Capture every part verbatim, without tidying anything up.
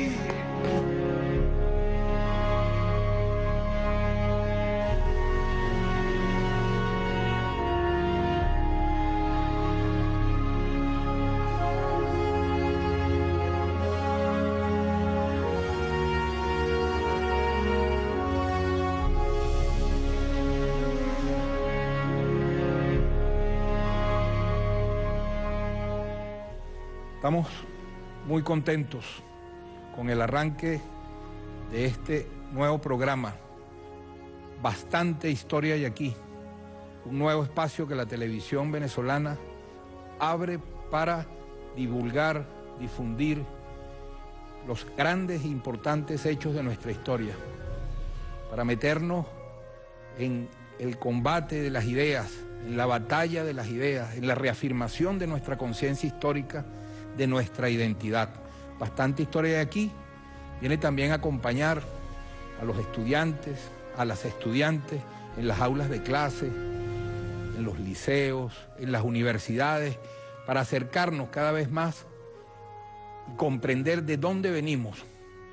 Estamos muy contentos con el arranque de este nuevo programa. Bastante historia hay aquí. Un nuevo espacio que la televisión venezolana abre para divulgar, difundir los grandes e importantes hechos de nuestra historia, para meternos en el combate de las ideas, en la batalla de las ideas, en la reafirmación de nuestra conciencia histórica, de nuestra identidad. Bastante historia de aquí. Viene también a acompañar a los estudiantes, a las estudiantes en las aulas de clase, en los liceos, en las universidades, para acercarnos cada vez más y comprender de dónde venimos.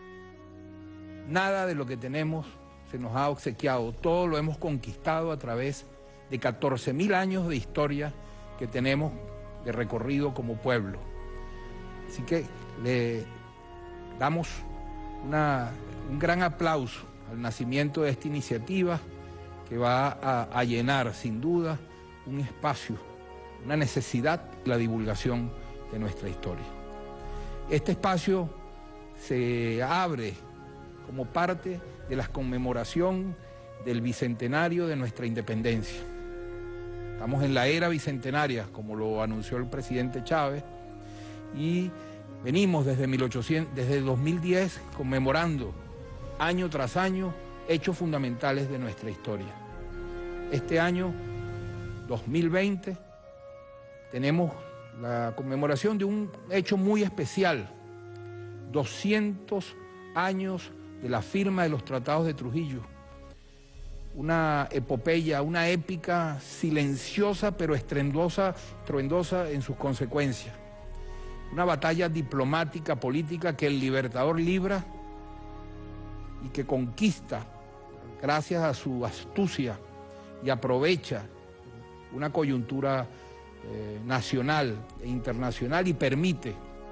Nada de lo que tenemos se nos ha obsequiado, todo lo hemos conquistado a través de catorce mil años de historia que tenemos de recorrido como pueblo. Así que le damos una, un gran aplauso al nacimiento de esta iniciativa que va a, a llenar sin duda un espacio, una necesidad, la divulgación de nuestra historia. Este espacio se abre como parte de la conmemoración del bicentenario de nuestra independencia. Estamos en la era bicentenaria, como lo anunció el presidente Chávez, y venimos desde, mil ochocientos, desde dos mil diez conmemorando año tras año hechos fundamentales de nuestra historia. Este año dos mil veinte tenemos la conmemoración de un hecho muy especial, doscientos años de la firma de los tratados de Trujillo, una epopeya, una épica silenciosa pero estruendosa, estruendosa en sus consecuencias. Una batalla diplomática, política que el Libertador libra y que conquista gracias a su astucia y aprovecha una coyuntura eh, nacional e internacional y permite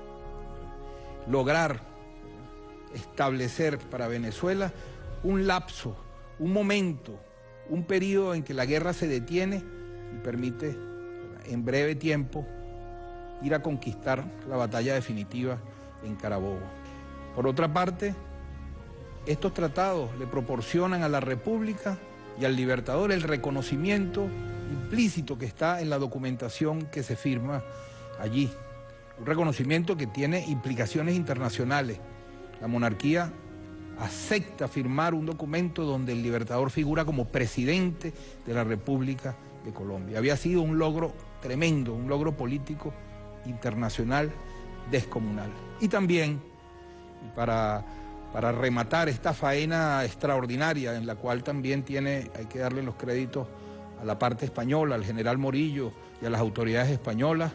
lograr establecer para Venezuela un lapso, un momento, un periodo en que la guerra se detiene y permite en breve tiempo ir a conquistar la batalla definitiva en Carabobo. Por otra parte, estos tratados le proporcionan a la República y al Libertador el reconocimiento implícito que está en la documentación que se firma allí. Un reconocimiento que tiene implicaciones internacionales. La monarquía acepta firmar un documento donde el Libertador figura como presidente de la República de Colombia. Había sido un logro tremendo, un logro político internacional descomunal. Y también, para, para rematar esta faena extraordinaria en la cual también tiene, hay que darle los créditos a la parte española, al general Morillo y a las autoridades españolas,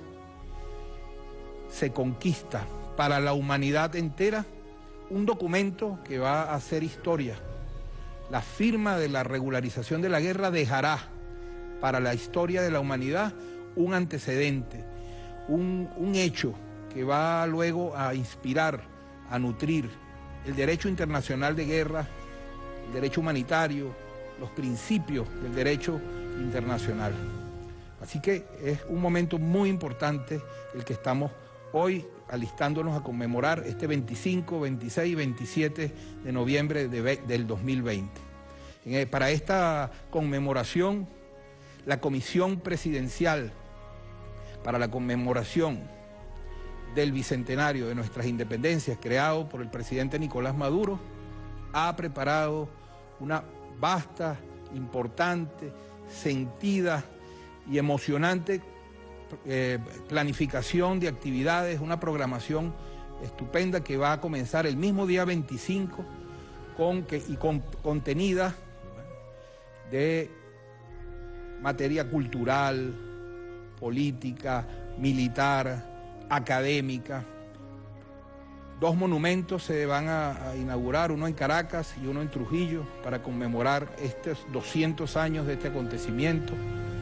se conquista para la humanidad entera un documento que va a hacer historia. La firma de la regularización de la guerra dejará para la historia de la humanidad un antecedente, Un, un hecho que va luego a inspirar, a nutrir el derecho internacional de guerra, el derecho humanitario, los principios del derecho internacional. Así que es un momento muy importante el que estamos hoy alistándonos a conmemorar este veinticinco, veintiséis y veintisiete de noviembre de, del dos mil veinte. Para esta conmemoración, la Comisión Presidencial para la conmemoración del bicentenario de nuestras independencias, creado por el presidente Nicolás Maduro, ha preparado una vasta, importante, sentida y emocionante eh, planificación de actividades, una programación estupenda que va a comenzar el mismo día veinticinco con, que, y con contenida de materia cultural, política, militar, académica, Dos monumentos se van a, a inaugurar, uno en Caracas y uno en Trujillo, para conmemorar estos doscientos años de este acontecimiento.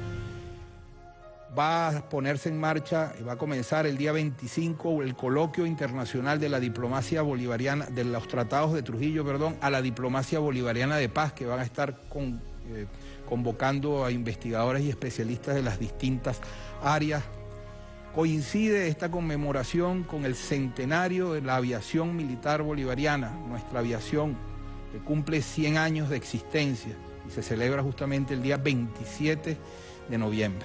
Va a ponerse en marcha y va a comenzar el día veinticinco el coloquio internacional de la diplomacia bolivariana, de los tratados de Trujillo, perdón, a la diplomacia bolivariana de paz, que van a estar con, eh, convocando a investigadores y especialistas de las distintas áreas. Coincide esta conmemoración con el centenario de la aviación militar bolivariana, nuestra aviación, que cumple cien años de existencia y se celebra justamente el día veintisiete de noviembre.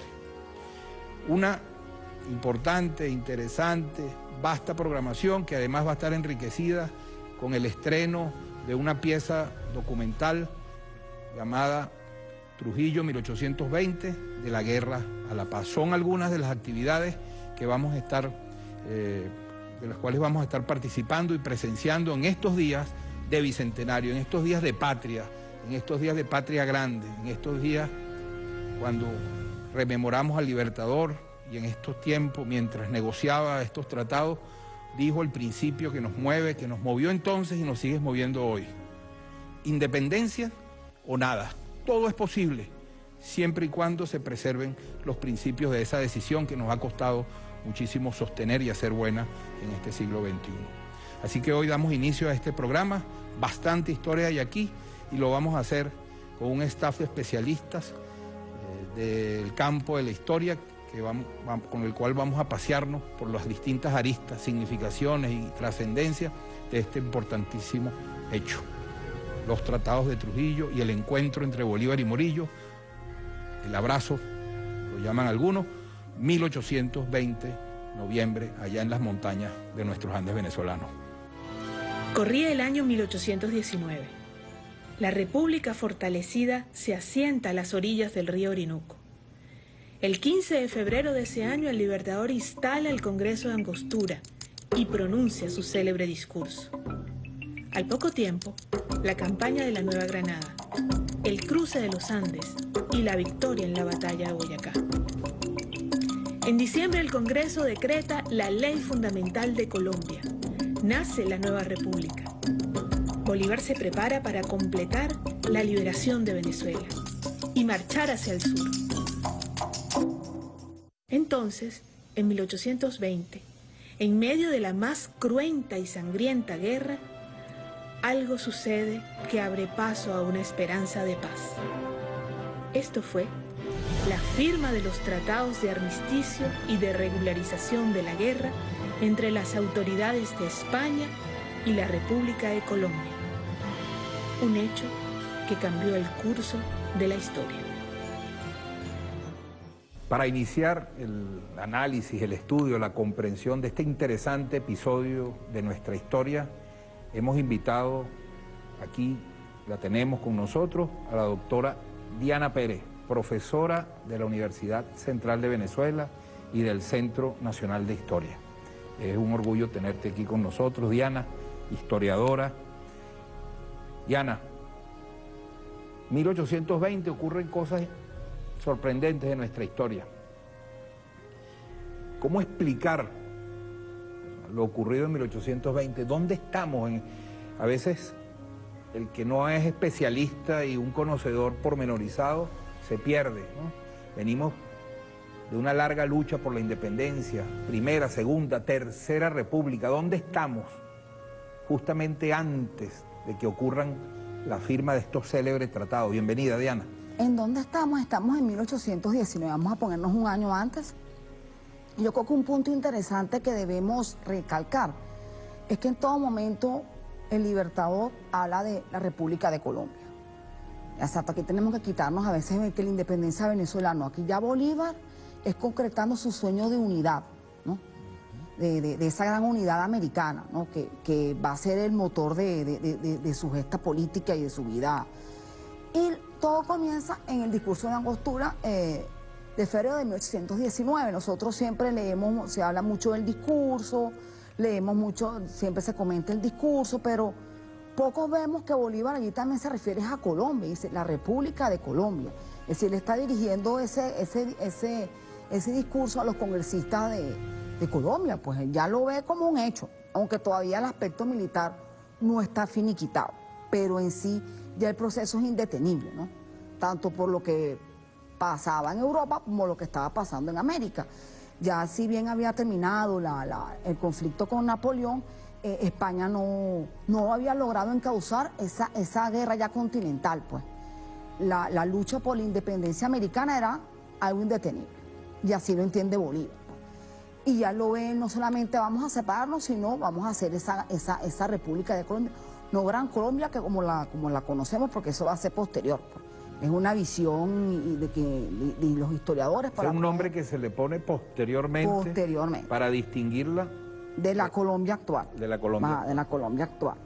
Una importante, interesante, vasta programación que además va a estar enriquecida con el estreno de una pieza documental llamada Trujillo mil ochocientos veinte, de la guerra a la paz. Son algunas de las actividades que vamos a estar, eh, de las cuales vamos a estar participando y presenciando en estos días de bicentenario, en estos días de patria, en estos días de patria grande, en estos días cuando rememoramos al Libertador y en estos tiempos, mientras negociaba estos tratados, dijo el principio que nos mueve, que nos movió entonces y nos sigue moviendo hoy. Independencia o nada, todo es posible, siempre y cuando se preserven los principios de esa decisión que nos ha costado muchísimo sostener y hacer buena en este siglo veintiuno. Así que hoy damos inicio a este programa, bastante historia hay aquí, y lo vamos a hacer con un staff de especialistas eh, del campo de la historia, que vamos, vamos, con el cual vamos a pasearnos por las distintas aristas, significaciones y trascendencia de este importantísimo hecho. Los tratados de Trujillo y el encuentro entre Bolívar y Morillo, el abrazo, lo llaman algunos, mil ochocientos veinte, noviembre, allá en las montañas de nuestros Andes venezolanos. Corría el año mil ochocientos diecinueve. La República fortalecida se asienta a las orillas del río Orinoco. El quince de febrero de ese año, el Libertador instala el Congreso de Angostura y pronuncia su célebre discurso. Al poco tiempo, la campaña de la Nueva Granada, el cruce de los Andes y la victoria en la batalla de Boyacá. En diciembre, el Congreso decreta la Ley Fundamental de Colombia. Nace la nueva república. Bolívar se prepara para completar la liberación de Venezuela y marchar hacia el sur. Entonces, en mil ochocientos veinte, en medio de la más cruenta y sangrienta guerra, algo sucede que abre paso a una esperanza de paz. Esto fue la firma de los tratados de armisticio y de regularización de la guerra entre las autoridades de España y la República de Colombia. Un hecho que cambió el curso de la historia. Para iniciar el análisis, el estudio, la comprensión de este interesante episodio de nuestra historia, hemos invitado aquí, la tenemos con nosotros, a la doctora Diana Pérez, profesora de la Universidad Central de Venezuela y del Centro Nacional de Historia. Es un orgullo tenerte aquí con nosotros, Diana, historiadora. Diana, mil ochocientos veinte ocurren cosas sorprendentes de nuestra historia. ¿Cómo explicar lo ocurrido en mil ochocientos veinte? ¿Dónde estamos? En, a veces el que no es especialista y un conocedor pormenorizado se pierde, ¿no? Venimos de una larga lucha por la independencia, primera, segunda, tercera república. ¿Dónde estamos? Justamente antes de que ocurran la firma de estos célebres tratados. Bienvenida, Diana. ¿En dónde estamos? Estamos en mil ochocientos diecinueve, vamos a ponernos un año antes. Yo creo que un punto interesante que debemos recalcar es que en todo momento el Libertador habla de la República de Colombia. Hasta aquí tenemos que quitarnos a veces que la independencia venezolana, aquí ya Bolívar es concretando su sueño de unidad, ¿no? De, de, de esa gran unidad americana, ¿no? que, que va a ser el motor de, de, de, de su gesta política y de su vida. Y todo comienza en el discurso de Angostura eh, de febrero de mil ochocientos diecinueve. Nosotros siempre leemos, se habla mucho del discurso, leemos mucho, siempre se comenta el discurso, pero pocos vemos que Bolívar allí también se refiere a Colombia, dice la República de Colombia. Es decir, le está dirigiendo ese, ese, ese, ese discurso a los congresistas de, de Colombia, pues él ya lo ve como un hecho, aunque todavía el aspecto militar no está finiquitado, pero en sí ya el proceso es indetenible, ¿no? Tanto por lo que pasaba en Europa como lo que estaba pasando en América. Ya si bien había terminado la, la, el conflicto con Napoleón, eh, España no, no había logrado encauzar esa, esa guerra ya continental, pues. La, la lucha por la independencia americana era algo indetenible, y así lo entiende Bolívar. Y ya lo ven, no solamente vamos a separarnos, sino vamos a hacer esa, esa, esa República de Colombia, no Gran Colombia, que como la, como la conocemos, porque eso va a ser posterior, pues. Es una visión y de que y, y los historiadores... Es un nombre que se le pone posteriormente, posteriormente para distinguirla de la Colombia actual. De la Colombia. Ah, de la Colombia actual.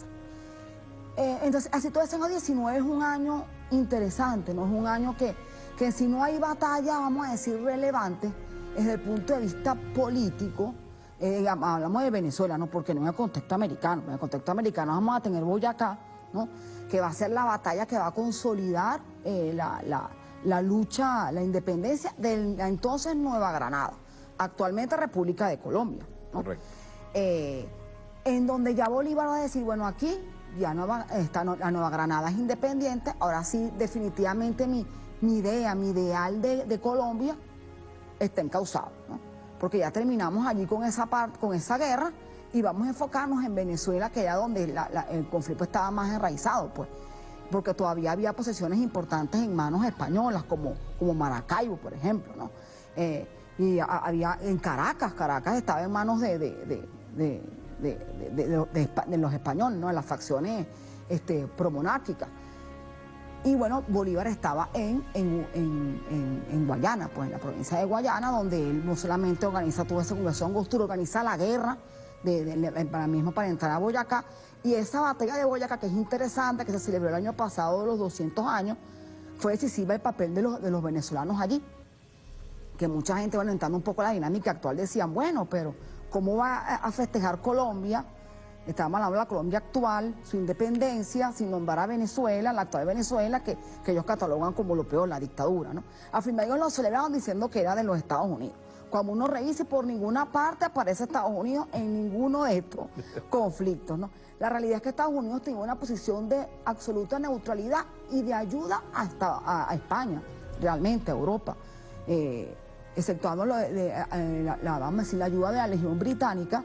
Eh, entonces, así todo el siglo diecinueve es un año interesante, ¿no? Es un año que, que si no hay batalla, vamos a decir, relevante, desde el punto de vista político, eh, hablamos de Venezuela, ¿no? Porque no en el contexto americano. En el contexto americano vamos a tener Boyacá, ¿no? Que va a ser la batalla que va a consolidar eh, la, la, la lucha, la independencia de la entonces Nueva Granada, actualmente República de Colombia, ¿no? Correcto. Eh, en donde ya Bolívar va a decir, bueno, aquí ya Nueva, esta, la Nueva Granada es independiente, ahora sí definitivamente mi, mi idea, mi ideal de, de Colombia está encauzado, ¿no? Porque ya terminamos allí con esa, part, con esa guerra, y vamos a enfocarnos en Venezuela, que era donde la, la, el conflicto estaba más enraizado, pues, porque todavía había posesiones importantes en manos españolas, como, como Maracaibo, por ejemplo, ¿no? Eh, y a, había en Caracas, Caracas estaba en manos de, de, de, de, de, de, de, de, de los españoles, ¿no? En las facciones este, promonárquicas. Y bueno, Bolívar estaba en, en, en, en, en Guayana, pues en la provincia de Guayana, donde él no solamente organiza toda esa conversión Angostura, organiza la guerra, De, de, de, para mismo para entrar a Boyacá, y esa batalla de Boyacá, que es interesante, que se celebró el año pasado de los doscientos años, fue decisiva el papel de los, de los venezolanos allí, que mucha gente, bueno, entrando un poco a la dinámica actual, decían, bueno, pero ¿cómo va a, a festejar Colombia? Estábamos hablando de la Colombia actual, su independencia, sin nombrar a Venezuela, la actual Venezuela, que, que ellos catalogan como lo peor, la dictadura, ¿no? Al final ellos lo celebraron diciendo que era de los Estados Unidos. Cuando uno revise, por ninguna parte aparece Estados Unidos en ninguno de estos conflictos, ¿no? La realidad es que Estados Unidos tiene una posición de absoluta neutralidad y de ayuda hasta a, a España, realmente, a Europa. Eh, exceptuando lo de, de, de, la, la, vamos a decir, la ayuda de la Legión Británica,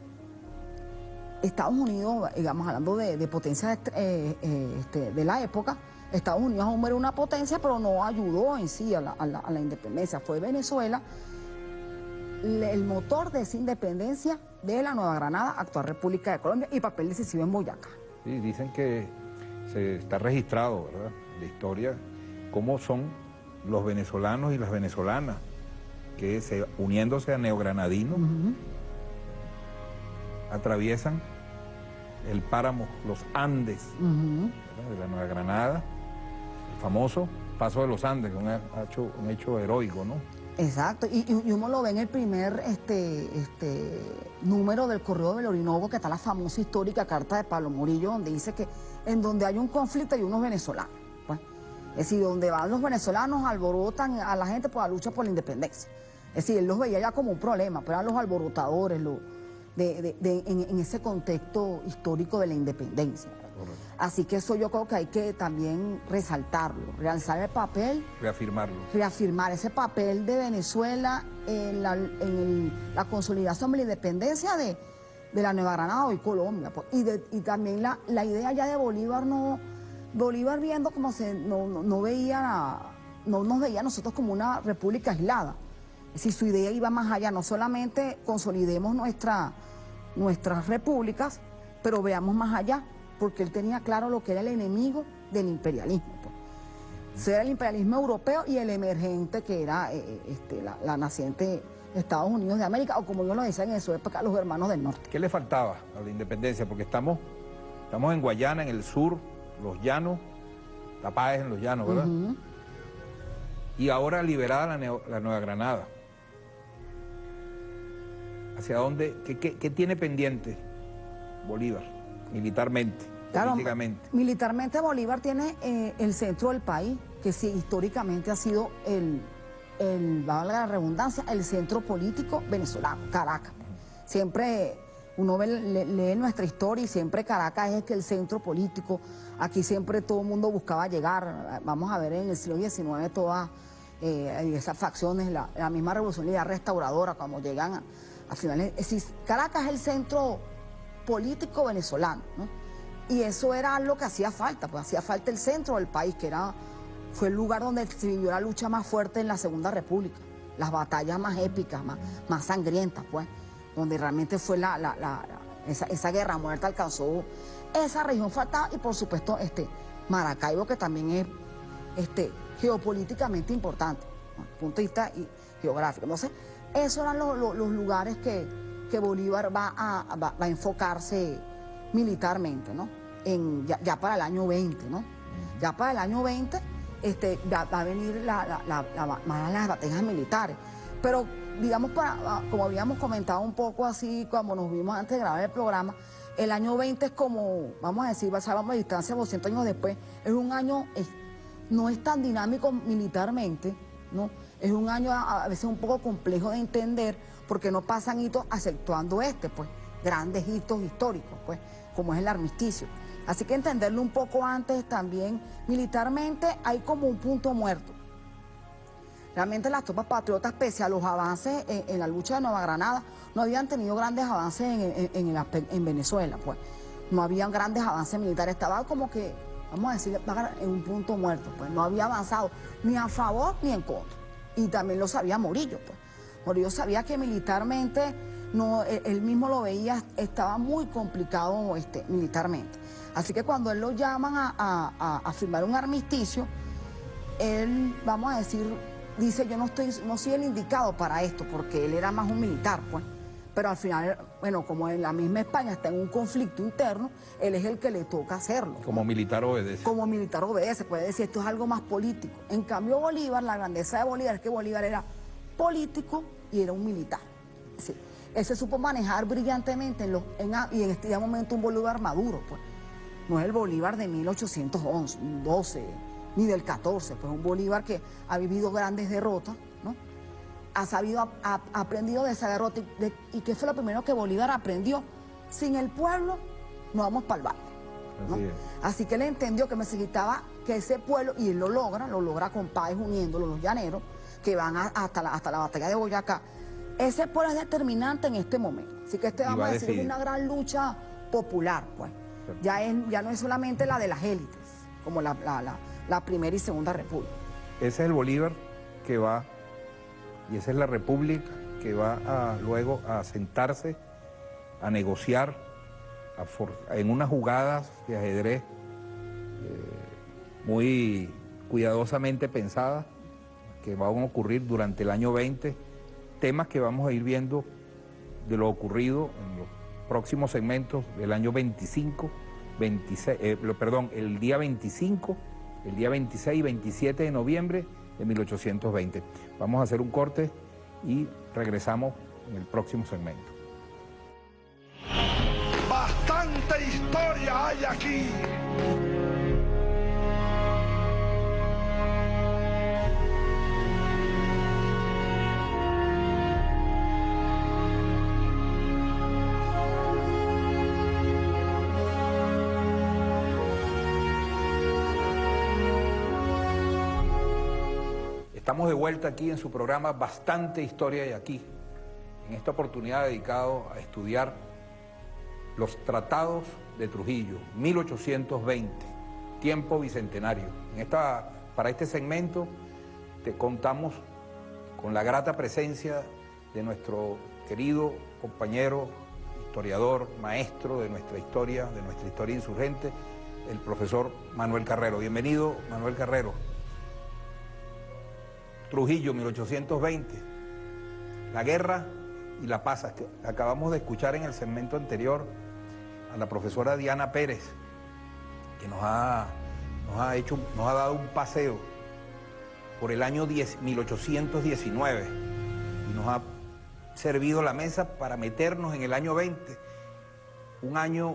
Estados Unidos, digamos, hablando de, de potencias eh, eh, este, de la época, Estados Unidos aún era una potencia, pero no ayudó en sí a la, a la, a la independencia. Fue Venezuela el motor de esa independencia de la Nueva Granada, actual República de Colombia, y papel decisivo en Boyacá. Sí, dicen que se está registrado, ¿verdad?, la historia, cómo son los venezolanos y las venezolanas, que se, uniéndose a neogranadinos, uh-huh, atraviesan el páramo, los Andes, uh-huh, de la Nueva Granada, el famoso Paso de los Andes, un hecho, un hecho heroico, ¿no? Exacto, y, y uno lo ve en el primer este, este, número del Correo del Orinoco, que está la famosa histórica carta de Pablo Murillo, donde dice que en donde hay un conflicto hay unos venezolanos. Pues. Es decir, donde van los venezolanos alborotan a la gente por la lucha por la independencia. Es decir, él los veía ya como un problema, pero eran los alborotadores los, de, de, de, en, en ese contexto histórico de la independencia. Correcto. Así que eso yo creo que hay que también resaltarlo, realzar el papel. Reafirmarlo. Reafirmar ese papel de Venezuela en la, en el, la consolidación de la independencia de, de la Nueva Granada, hoy Colombia. Pues, y, de, y también la, la idea ya de Bolívar, no, Bolívar viendo como se no, no, no veía, no nos veía a nosotros como una república aislada. Es decir, su idea iba más allá, no solamente consolidemos nuestra, nuestras repúblicas, pero veamos más allá, porque él tenía claro lo que era el enemigo del imperialismo. Pues. Era el imperialismo europeo y el emergente, que era eh, este, la, la naciente Estados Unidos de América, o como yo lo decía en su época, los hermanos del norte. ¿Qué le faltaba a la independencia? Porque estamos, estamos en Guayana, en el sur, los llanos, La Paz en los llanos, ¿verdad? Uh-huh. Y ahora liberada la, Neo, la Nueva Granada. ¿Hacia dónde? ¿Qué, qué, qué tiene pendiente Bolívar? Militarmente, claro, políticamente. Militarmente Bolívar tiene eh, el centro del país, que sí, históricamente ha sido el, el, valga la redundancia, el centro político venezolano, Caracas. Siempre uno ve, le, lee nuestra historia y siempre Caracas es que el centro político, aquí siempre todo el mundo buscaba llegar. Vamos a ver en el siglo diecinueve todas eh, esas facciones, la, la misma revolucionaria restauradora, cuando llegan a, a finales. Es decir, Caracas es el centro político venezolano, ¿no? Y eso era lo que hacía falta, pues hacía falta el centro del país, que era, fue el lugar donde se vivió la lucha más fuerte en la Segunda República, las batallas más épicas, más, más sangrientas, pues, donde realmente fue la, la, la, la esa, esa guerra muerta alcanzó esa región faltaba, y por supuesto este Maracaibo, que también es este, geopolíticamente importante, ¿no? Desde el punto de vista y, geográfico. Entonces, esos eran los, los, los lugares que, que Bolívar va a, va, va a enfocarse militarmente, ¿no? En, ya, ya para el año veinte, ¿no? Ya para el año veinte este, va, va a venir la, la, la, la, la, las batallas militares. Pero, digamos, para, como habíamos comentado un poco así, cuando nos vimos antes de grabar el programa, el año veinte es como, vamos a decir, vamos a distancia doscientos años después, es un año, es, no es tan dinámico militarmente, ¿no? Es un año a, a veces un poco complejo de entender, porque no pasan hitos acentuando este, pues, grandes hitos históricos, pues, como es el armisticio. Así que entenderlo un poco antes también, militarmente hay como un punto muerto. Realmente las tropas patriotas, pese a los avances en, en la lucha de Nueva Granada, no habían tenido grandes avances en, en, en, el, en Venezuela, pues. No habían grandes avances militares, estaba como que, vamos a decir, en un punto muerto, pues. No había avanzado ni a favor ni en contra. Y también lo sabía Morillo, pues. Morillo sabía que militarmente, no, él mismo lo veía, estaba muy complicado este, militarmente. Así que cuando él lo llaman a, a, a, a firmar un armisticio, él, vamos a decir, dice, yo no, estoy, no soy el indicado para esto, porque él era más un militar, pues. Pero al final, bueno, como en la misma España está en un conflicto interno, él es el que le toca hacerlo. Como militar obedece. Como militar obedece, puede decir, esto es algo más político. En cambio, Bolívar, la grandeza de Bolívar es que Bolívar era político y era un militar. Sí. Él se supo manejar brillantemente en los, en, y en este momento un Bolívar maduro, pues. No es el Bolívar de mil ochocientos doce, ni del catorce, pues un Bolívar que ha vivido grandes derrotas, ¿no? Ha sabido, ha, ha aprendido de esa derrota. Y, de, ¿Y qué fue lo primero que Bolívar aprendió? Sin el pueblo no vamos para el baile, ¿no? Así, Así que él entendió que necesitaba que ese pueblo, y él lo logra, lo logra con Páez uniéndolo, los llaneros, que van a, hasta, la, hasta la batalla de Boyacá. Ese pueblo es determinante en este momento. Así que este, vamos a decir, es una gran lucha popular, pues. Ya, es, ya no es solamente la de las élites, como la, la, la, la Primera y Segunda República. Ese es el Bolívar que va, y esa es la República que va a, luego a sentarse, a negociar, a for, en unas jugadas de ajedrez eh, muy cuidadosamente pensadas, que van a ocurrir durante el año veinte, temas que vamos a ir viendo de lo ocurrido en los próximos segmentos del año veinticinco, veintiséis, eh, perdón, el día veinticinco, el día veintiséis y veintisiete de noviembre de mil ochocientos veinte. Vamos a hacer un corte y regresamos en el próximo segmento. Bastante historia hay aquí. Estamos de vuelta aquí en su programa Bastante Historia y aquí, en esta oportunidad dedicado a estudiar los tratados de Trujillo, mil ochocientos veinte, tiempo bicentenario. En esta, para este segmento te contamos con la grata presencia de nuestro querido compañero, historiador, maestro de nuestra historia, de nuestra historia insurgente, el profesor Manuel Carrero. Bienvenido, Manuel Carrero. Trujillo, mil ochocientos veinte, la guerra y la paz. Acabamos de escuchar en el segmento anterior a la profesora Diana Pérez, que nos ha, nos ha, hecho, nos ha dado un paseo por el año mil ochocientos diecinueve y nos ha servido la mesa para meternos en el año veinte, un año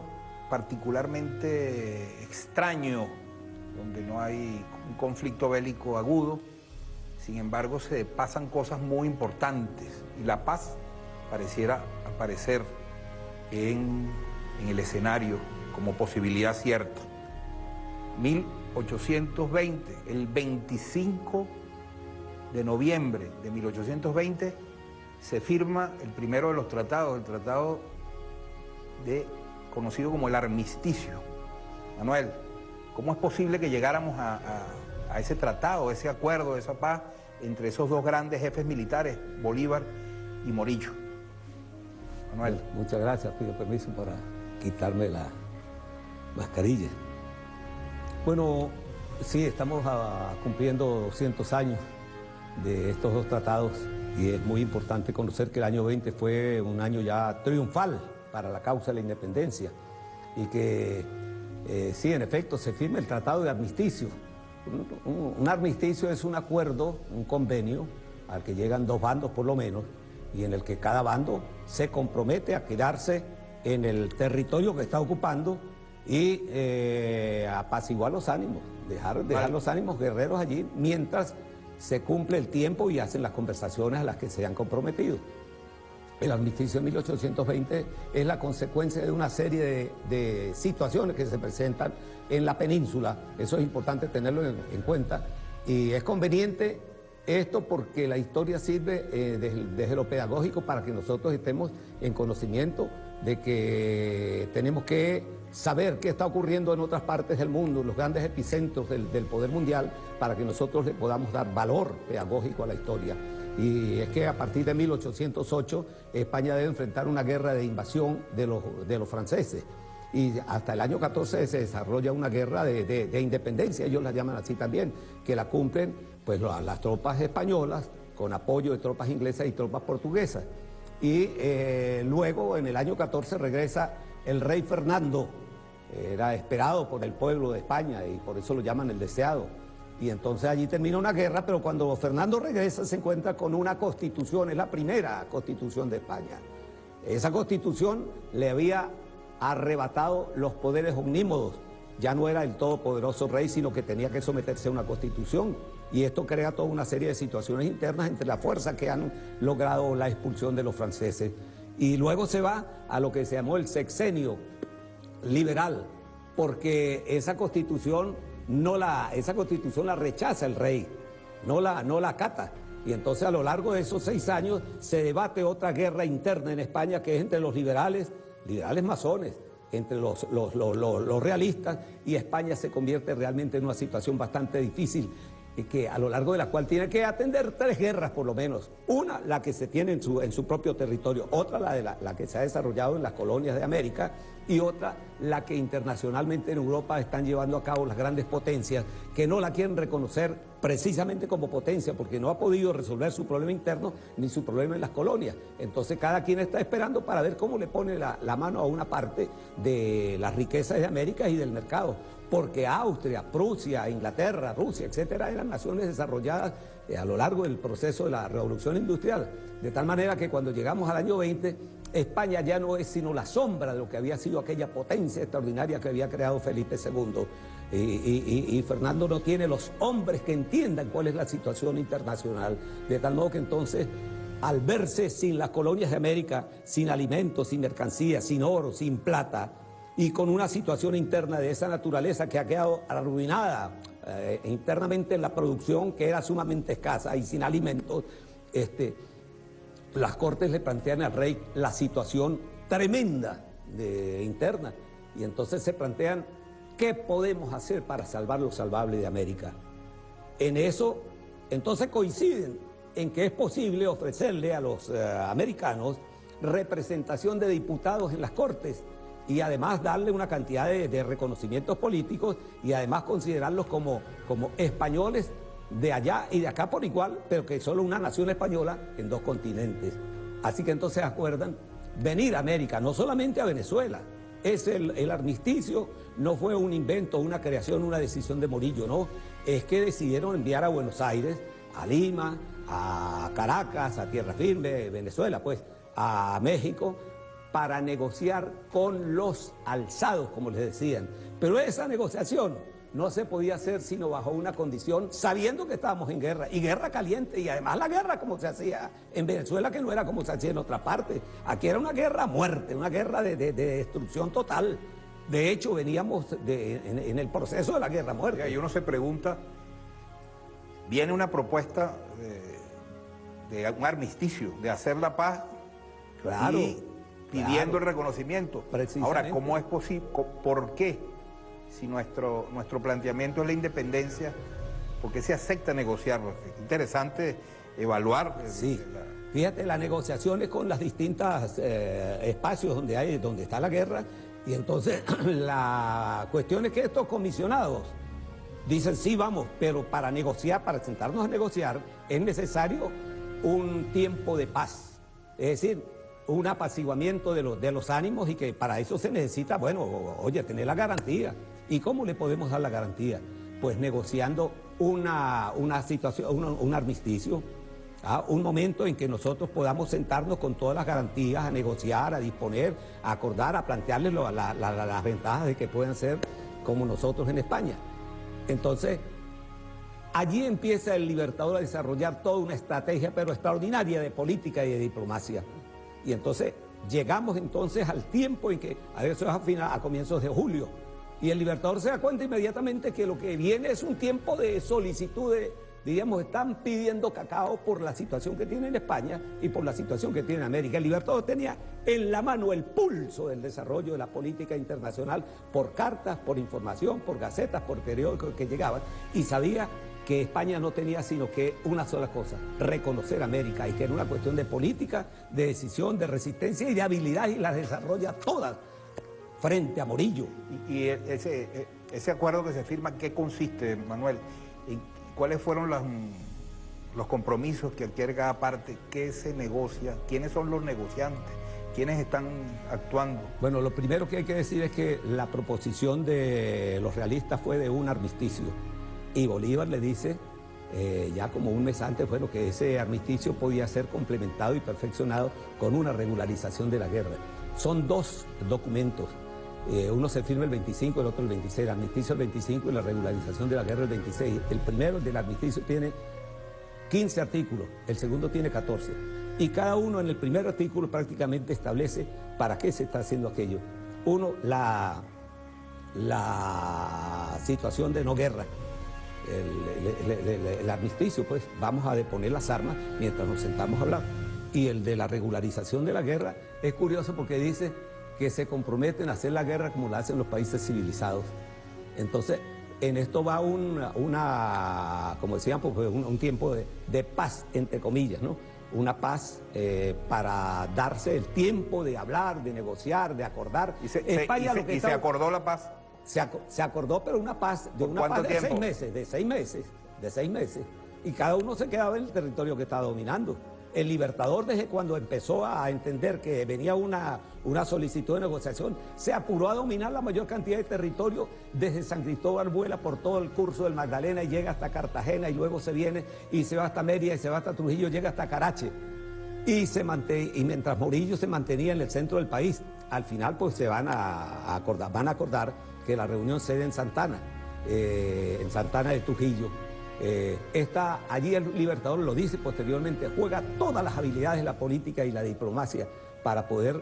particularmente extraño, donde no hay un conflicto bélico agudo, Sin embargo, se pasan cosas muy importantes y la paz pareciera aparecer en, en el escenario como posibilidad cierta. mil ochocientos veinte, el veinticinco de noviembre de mil ochocientos veinte, se firma el primero de los tratados, el tratado de, conocido como el armisticio. Manuel, ¿cómo es posible que llegáramos a, a, a ese tratado, a ese acuerdo, a esa paz entre esos dos grandes jefes militares, Bolívar y Morillo? Manuel. Muchas gracias, pido permiso para quitarme la mascarilla. Bueno, sí, estamos a, cumpliendo doscientos años de estos dos tratados y es muy importante conocer que el año veinte fue un año ya triunfal para la causa de la independencia y que eh, sí, en efecto, se firma el Tratado de Armisticio. Un, un, un armisticio es un acuerdo, un convenio al que llegan dos bandos por lo menos y en el que cada bando se compromete a quedarse en el territorio que está ocupando y eh, apaciguar los ánimos, dejar, dejar los ánimos guerreros allí mientras se cumple el tiempo y hacen las conversaciones a las que se han comprometido. El armisticio de mil ochocientos veinte es la consecuencia de una serie de, de situaciones que se presentan en la península, eso es importante tenerlo en, en cuenta, y es conveniente esto porque la historia sirve eh, desde, desde lo pedagógico para que nosotros estemos en conocimiento de que tenemos que saber qué está ocurriendo en otras partes del mundo, los grandes epicentros del, del poder mundial, para que nosotros le podamos dar valor pedagógico a la historia. Y es que a partir de mil ochocientos ocho España debe enfrentar una guerra de invasión de los, de los franceses. Y hasta el año catorce se desarrolla una guerra de, de, de independencia, ellos la llaman así también, que la cumplen pues, las tropas españolas con apoyo de tropas inglesas y tropas portuguesas. Y eh, luego en el año catorce regresa el rey Fernando, era esperado por el pueblo de España y por eso lo llaman el deseado. Y entonces allí termina una guerra, pero cuando Fernando regresa se encuentra con una constitución, es la primera constitución de España. Esa constitución le había arrebatado los poderes omnímodos, ya no era el todopoderoso rey, sino que tenía que someterse a una constitución. Y esto crea toda una serie de situaciones internas entre las fuerzas que han logrado la expulsión de los franceses. Y luego se va a lo que se llamó el sexenio liberal, porque esa constitución no la, esa constitución la rechaza el rey, no la, no la acata. Y entonces a lo largo de esos seis años se debate otra guerra interna en España que es entre los liberales, liberales masones, entre los, los, los, los, los realistas, y España se convierte realmente en una situación bastante difícil, y que a lo largo de la cual tiene que atender tres guerras por lo menos. Una, la que se tiene en su, en su propio territorio, otra, la, de la, la que se ha desarrollado en las colonias de América, y otra, la que internacionalmente en Europa están llevando a cabo las grandes potencias, que no la quieren reconocer precisamente como potencia, porque no ha podido resolver su problema interno ni su problema en las colonias. Entonces cada quien está esperando para ver cómo le pone la, la mano a una parte de las riquezas de América y del mercado. Porque Austria, Prusia, Inglaterra, Rusia, etcétera, eran naciones desarrolladas eh, a lo largo del proceso de la revolución industrial. De tal manera que cuando llegamos al año veinte, España ya no es sino la sombra de lo que había sido aquella potencia extraordinaria que había creado Felipe segundo. Y, y, y Fernando no tiene los hombres que entiendan cuál es la situación internacional. De tal modo que entonces, al verse sin las colonias de América, sin alimentos, sin mercancías, sin oro, sin plata, y con una situación interna de esa naturaleza que ha quedado arruinada eh, internamente en la producción, que era sumamente escasa y sin alimentos, este, las Cortes le plantean al rey la situación tremenda de, interna, y entonces se plantean qué podemos hacer para salvar lo salvable de América. En eso, entonces coinciden en que es posible ofrecerle a los eh, americanos representación de diputados en las Cortes, y además darle una cantidad de, de reconocimientos políticos y además considerarlos como, como españoles de allá y de acá por igual, pero que solo una nación española en dos continentes. Así que entonces acuerdan venir a América, no solamente a Venezuela. Es el, el armisticio no fue un invento, una creación, una decisión de Morillo, no. Es que decidieron enviar a Buenos Aires, a Lima, a Caracas, a Tierra Firme, Venezuela, pues, a México, para negociar con los alzados, como les decían. Pero esa negociación no se podía hacer sino bajo una condición, sabiendo que estábamos en guerra, y guerra caliente, y además la guerra como se hacía en Venezuela, que no era como se hacía en otra parte. Aquí era una guerra a muerte, una guerra de, de, de destrucción total. De hecho, veníamos de, en, en el proceso de la guerra a muerte. Y uno se pregunta, viene una propuesta de, de un armisticio, de hacer la paz, claro, y pidiendo claro, el reconocimiento. Precisamente. Ahora, ¿cómo es posible? ¿Por qué? Si nuestro, nuestro planteamiento es la independencia, ¿por qué se acepta negociarlo? Es interesante evaluar. Sí, la... fíjate, las negociaciones con las distintas eh, espacios donde hay, donde está la guerra, y entonces la cuestión es que estos comisionados dicen sí, vamos, pero para negociar, para sentarnos a negociar, es necesario un tiempo de paz, es decir, un apaciguamiento de los, de los ánimos, y que para eso se necesita, bueno, oye, tener la garantía. ¿Y cómo le podemos dar la garantía? Pues negociando una, una situación, un, un armisticio, ¿ah? Un momento en que nosotros podamos sentarnos con todas las garantías a negociar, a disponer, a acordar, a plantearles lo, la, la, la, las ventajas de que puedan ser como nosotros en España. Entonces, allí empieza el Libertador a desarrollar toda una estrategia, pero extraordinaria, de política y de diplomacia. Y entonces llegamos entonces al tiempo en que, a eso es a, final, a comienzos de julio, y el Libertador se da cuenta inmediatamente que lo que viene es un tiempo de solicitudes, digamos, están pidiendo cacao por la situación que tiene en España y por la situación que tiene en América. El Libertador tenía en la mano el pulso del desarrollo de la política internacional por cartas, por información, por gacetas, por periódicos que llegaban, y sabía que España no tenía sino que una sola cosa, reconocer a América, y que era una cuestión de política, de decisión, de resistencia y de habilidad, y las desarrolla todas frente a Morillo. Y, y ese, ese acuerdo que se firma, ¿qué consiste, Manuel? ¿Y cuáles fueron las, los compromisos que adquiere cada parte? ¿Qué se negocia? ¿Quiénes son los negociantes? ¿Quiénes están actuando? Bueno, lo primero que hay que decir es que la proposición de los realistas fue de un armisticio. Y Bolívar le dice, eh, ya como un mes antes, bueno, que ese armisticio podía ser complementado y perfeccionado con una regularización de la guerra. Son dos documentos, eh, uno se firma el veinticinco, el otro el veintiséis, el armisticio el veinticinco y la regularización de la guerra el veintiséis. El primero, el del armisticio, tiene quince artículos, el segundo tiene catorce. Y cada uno en el primer artículo prácticamente establece para qué se está haciendo aquello. Uno, la, la situación de no guerra. El, el, el, el, el armisticio, pues vamos a deponer las armas mientras nos sentamos a hablar. Y el de la regularización de la guerra es curioso porque dice que se comprometen a hacer la guerra como la hacen los países civilizados. Entonces, en esto va una, una como decían, pues, un, un tiempo de, de paz, entre comillas, ¿no? Una paz eh, para darse el tiempo de hablar, de negociar, de acordar. ¿Y se, España, se, y lo que se, está... y se acordó la paz? Se, ac se acordó, pero una paz, de una paz de tiempo? seis meses, de seis meses, de seis meses. Y cada uno se quedaba en el territorio que estaba dominando. El Libertador, desde cuando empezó a entender que venía una, una solicitud de negociación, se apuró a dominar la mayor cantidad de territorio. Desde San Cristóbal vuela por todo el curso del Magdalena y llega hasta Cartagena, y luego se viene y se va hasta Mérida y se va hasta Trujillo, llega hasta Carache. Y, se mante y mientras Morillo se mantenía en el centro del país, al final pues se van a acordar, van a acordar que la reunión se dé en Santana, eh, en Santana de Trujillo. Eh, está, allí el Libertador lo dice posteriormente, juega todas las habilidades de la política y la diplomacia para poder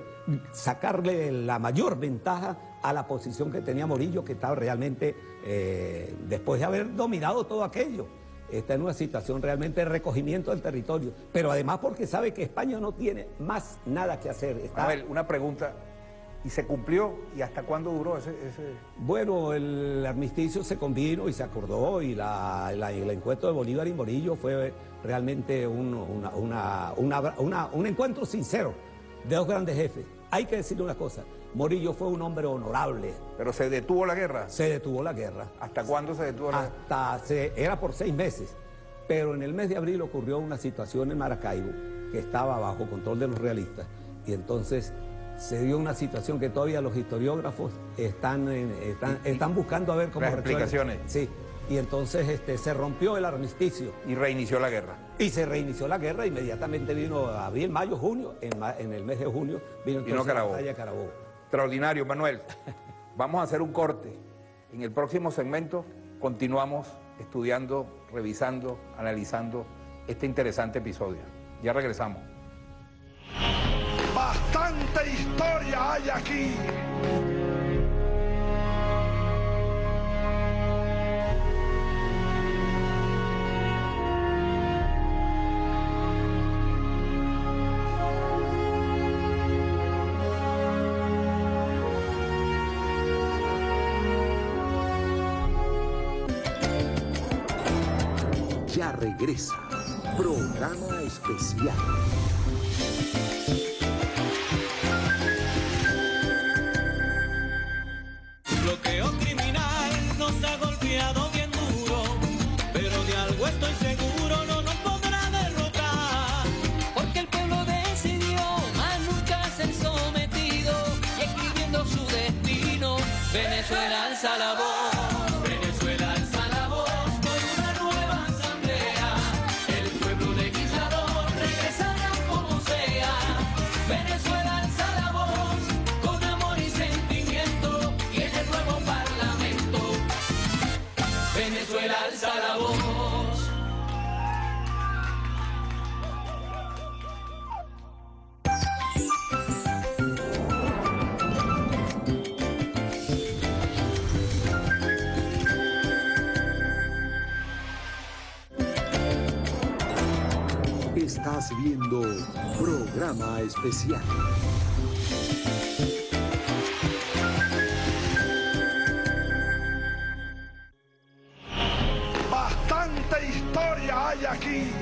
sacarle la mayor ventaja a la posición que tenía Morillo, que estaba realmente, eh, después de haber dominado todo aquello, está en una situación realmente de recogimiento del territorio, pero además porque sabe que España no tiene más nada que hacer. Está... A ver, una pregunta. ¿Y se cumplió? ¿Y hasta cuándo duró ese...? ese... Bueno, el armisticio se convino y se acordó, y la, la, el encuentro de Bolívar y Morillo fue realmente un, una, una, una, una, un encuentro sincero de dos grandes jefes. Hay que decirle una cosa, Morillo fue un hombre honorable. ¿Pero se detuvo la guerra? Se detuvo la guerra. ¿Hasta cuándo se detuvo la guerra? Hasta se, era por seis meses, pero en el mes de abril ocurrió una situación en Maracaibo que estaba bajo control de los realistas, y entonces se dio una situación que todavía los historiógrafos están, en, están, están buscando a ver cómo... Las explicaciones. Sí, y entonces este, se rompió el armisticio. Y reinició la guerra. Y se reinició la guerra, inmediatamente vino abril, mayo, junio, en, en el mes de junio vino entonces Carabobo. la batalla de Carabobo. Extraordinario, Manuel. Vamos a hacer un corte En el próximo segmento continuamos estudiando, revisando, analizando este interesante episodio. Ya regresamos. Bastante historia hay aquí. Ya regresa, programa especial. Bloqueo criminal nos ha golpeado bien duro, pero de algo estoy seguro, no nos podrá derrotar, porque el pueblo decidió a nunca ser sometido y escribiendo su destino, Venezuela alza la voz, Venezuela alza la voz por una nueva asamblea, el pueblo legislador regresará como sea, Venezuela alza la voz con amor y sentimiento y en el nuevo parlamento, Venezuela alza la voz. Estás viendo Programa Especial. Bastante historia hay aquí.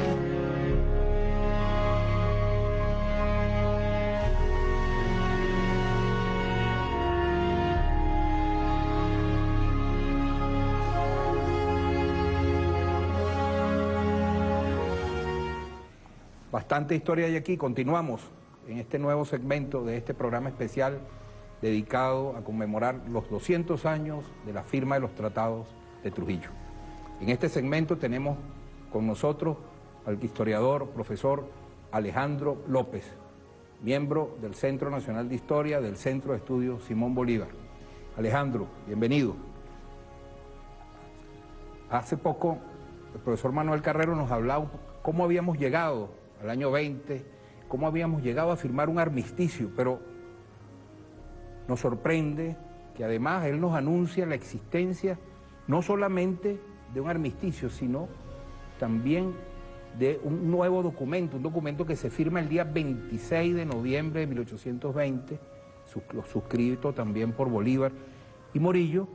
Bastante historia hay aquí. Continuamos en este nuevo segmento de este programa especial dedicado a conmemorar los doscientos años de la firma de los tratados de Trujillo. En este segmento tenemos con nosotros al historiador, profesor Alejandro López, miembro del Centro Nacional de Historia del Centro de Estudios Simón Bolívar. Alejandro, bienvenido. Hace poco el profesor Manuel Carrero nos hablaba cómo habíamos llegado al año veinte, cómo habíamos llegado a firmar un armisticio, pero nos sorprende que además él nos anuncia la existencia no solamente de un armisticio, sino también de un nuevo documento, un documento que se firma el día veintiséis de noviembre de mil ochocientos veinte, suscrito también por Bolívar y Morillo,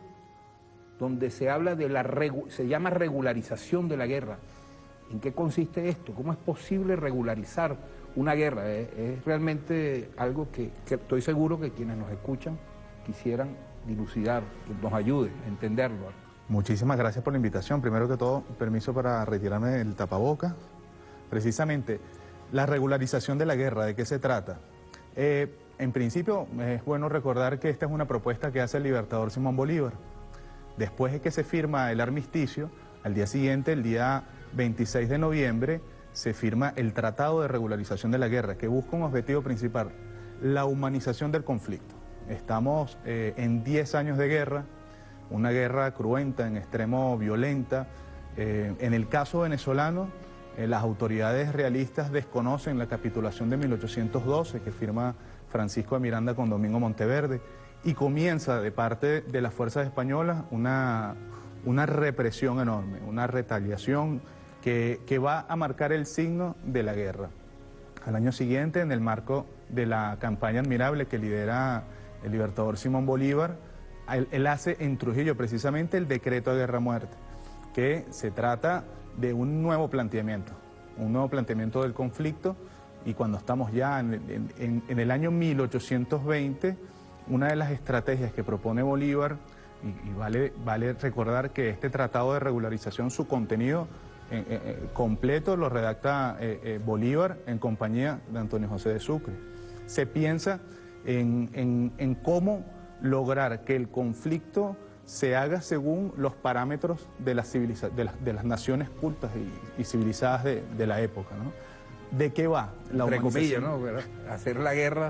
donde se habla de la, se llama regularización de la guerra. ¿En qué consiste esto? ¿Cómo es posible regularizar una guerra? Es, es realmente algo que, que estoy seguro que quienes nos escuchan quisieran dilucidar, que nos ayude a entenderlo. Muchísimas gracias por la invitación. Primero que todo, permiso para retirarme del tapaboca. Precisamente, la regularización de la guerra, ¿de qué se trata? Eh, en principio, es bueno recordar que esta es una propuesta que hace el libertador Simón Bolívar. Después de que se firma el armisticio, al día siguiente, el día veintiséis de noviembre, se firma el Tratado de Regularización de la Guerra, que busca un objetivo principal, la humanización del conflicto. Estamos eh, en diez años de guerra, una guerra cruenta, en extremo violenta. Eh, en el caso venezolano, eh, las autoridades realistas desconocen la capitulación de mil ochocientos doce, que firma Francisco de Miranda con Domingo Monteverde, y comienza de parte de las fuerzas españolas una, una represión enorme, una retaliación que, que va a marcar el signo de la guerra. Al año siguiente, en el marco de la campaña admirable que lidera el libertador Simón Bolívar, él, él hace en Trujillo precisamente el decreto de guerra-muerte, que se trata de un nuevo planteamiento, un nuevo planteamiento del conflicto, y cuando estamos ya en, en, en el año mil ochocientos veinte, una de las estrategias que propone Bolívar, y, y vale, vale recordar que este tratado de regularización, su contenido eh, eh, completo lo redacta eh, eh, Bolívar en compañía de Antonio José de Sucre. Se piensa en, en, en cómo lograr que el conflicto se haga según los parámetros de las, civiliza de las, de las naciones cultas y, y civilizadas de, de la época, ¿no? ¿De qué va la Entre humanización? comillas, ¿no? Hacer la guerra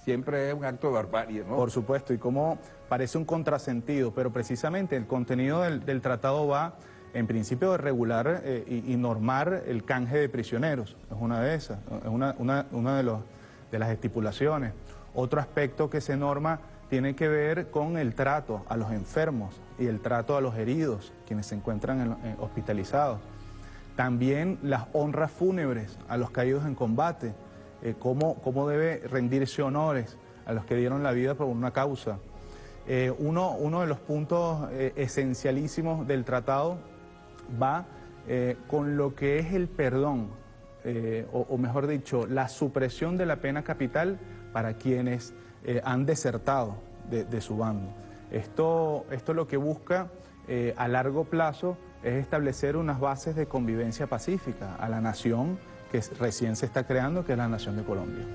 siempre es un acto de barbarie, ¿no? Por supuesto, y como parece un contrasentido, pero precisamente el contenido del, del tratado va, en principio, de regular eh, y, y normar el canje de prisioneros, es una de esas, es una, una, una de, los, de las estipulaciones. Otro aspecto que se norma tiene que ver con el trato a los enfermos y el trato a los heridos, quienes se encuentran en, en, hospitalizados. También las honras fúnebres a los caídos en combate, eh, cómo, cómo debe rendirse honores a los que dieron la vida por una causa. Eh, uno, uno de los puntos eh, esencialísimos del tratado va eh, con lo que es el perdón, eh, o, o mejor dicho, la supresión de la pena capital para quienes eh, han desertado de, de su bando. Esto, esto lo que busca eh, a largo plazo es establecer unas bases de convivencia pacífica a la nación que recién se está creando, que es la nación de Colombia.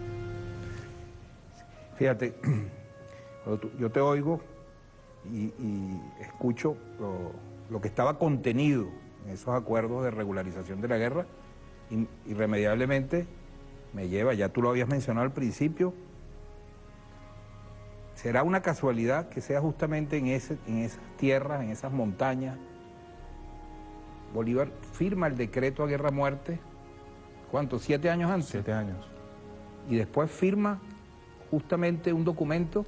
Fíjate, yo te oigo y, y escucho lo, lo que estaba contenido en esos acuerdos de regularización de la guerra, y irremediablemente me lleva, ya tú lo habías mencionado al principio, será una casualidad que sea justamente en, ese, en esas tierras, en esas montañas, Bolívar firma el decreto a guerra-muerte, ¿cuánto? ¿Siete años antes? Siete años. Y después firma justamente un documento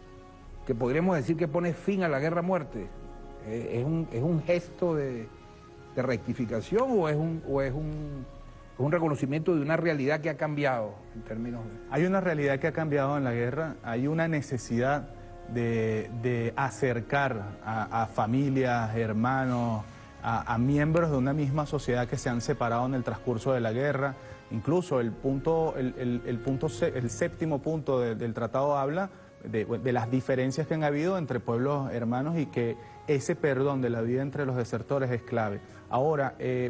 que podríamos decir que pone fin a la guerra-muerte. Eh, ¿Es un, es un gesto de, de rectificación o es un, o es un, un reconocimiento de una realidad que ha cambiado en términos de... Hay una realidad que ha cambiado en la guerra, hay una necesidad de, de acercar a, a familias, hermanos, A, a miembros de una misma sociedad que se han separado en el transcurso de la guerra. Incluso el punto, el, el, el punto, el séptimo punto de, del tratado habla de, de las diferencias que han habido entre pueblos hermanos y que ese perdón de la vida entre los desertores es clave. Ahora, eh,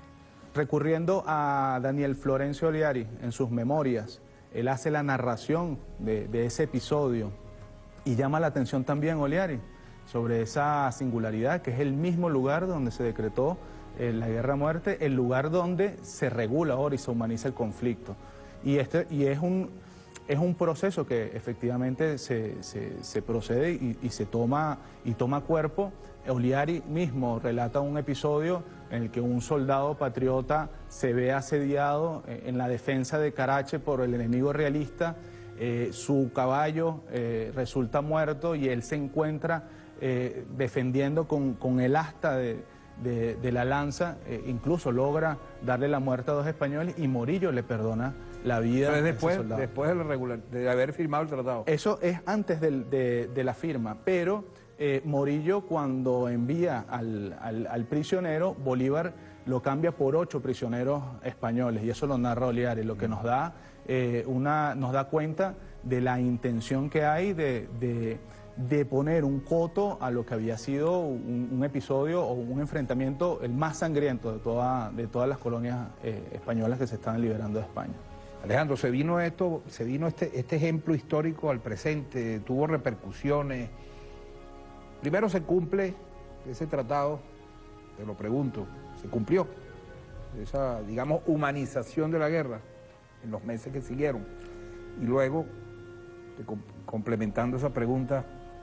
recurriendo a Daniel Florencio Oliari en sus memorias, él hace la narración de, de ese episodio y llama la atención también Oliari sobre esa singularidad, que es el mismo lugar donde se decretó eh, la guerra-muerte, el lugar donde se regula ahora y se humaniza el conflicto. Y, este, y es, un, es un proceso que efectivamente se, se, se procede y, y se toma, y toma cuerpo. Oliari mismo relata un episodio en el que un soldado patriota se ve asediado en la defensa de Carache por el enemigo realista, eh, su caballo eh, resulta muerto y él se encuentra Eh, defendiendo con, con el asta de, de, de la lanza, eh, incluso logra darle la muerte a dos españoles y Morillo le perdona la vida. Eso es después, a ese soldado. después de, lo regular, de haber firmado el tratado. Eso es antes del, de, de la firma, pero eh, Morillo cuando envía al, al, al prisionero, Bolívar lo cambia por ocho prisioneros españoles y eso lo narra Oliari, lo que nos da, eh, una, nos da cuenta de la intención que hay de... de de poner un coto a lo que había sido un, un episodio o un enfrentamiento el más sangriento de, toda, de todas las colonias eh, españolas que se estaban liberando de España. Alejandro, se vino esto, se vino este, este ejemplo histórico al presente, tuvo repercusiones. Primero se cumple ese tratado, te lo pregunto, se cumplió esa, digamos, humanización de la guerra en los meses que siguieron. Y luego, te, complementando esa pregunta,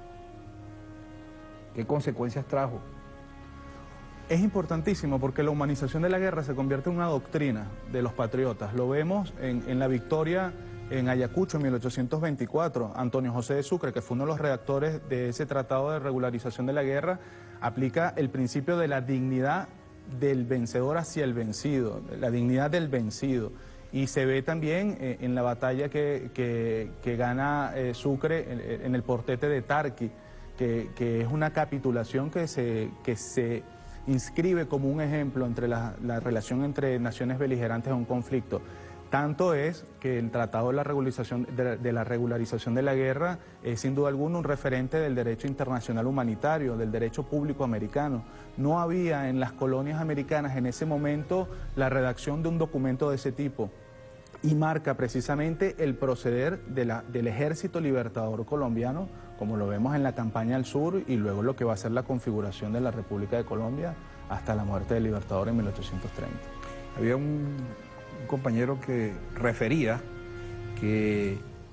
¿qué consecuencias trajo? Es importantísimo porque la humanización de la guerra se convierte en una doctrina de los patriotas. Lo vemos en, en la victoria en Ayacucho en mil ochocientos veinticuatro. Antonio José de Sucre, que fue uno de los redactores de ese tratado de regularización de la guerra, aplica el principio de la dignidad del vencedor hacia el vencido, la dignidad del vencido. Y se ve también eh, en la batalla que, que, que gana eh, Sucre en, en el portete de Tarqui, Que, que es una capitulación que se, que se inscribe como un ejemplo entre la, la relación entre naciones beligerantes en un conflicto. Tanto es que el Tratado de la Regularización de, de la Regularización de la Guerra es sin duda alguna un referente del derecho internacional humanitario, del derecho público americano. No había en las colonias americanas en ese momento la redacción de un documento de ese tipo y marca precisamente el proceder de la, del Ejército Libertador Colombiano, como lo vemos en la campaña al sur y luego lo que va a ser la configuración de la República de Colombia hasta la muerte del Libertador en mil ochocientos treinta. Había un, un compañero que refería que